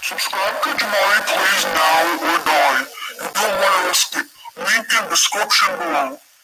Subscribe to Jamali Plays now or die. You don't want to risk it. Link in description below.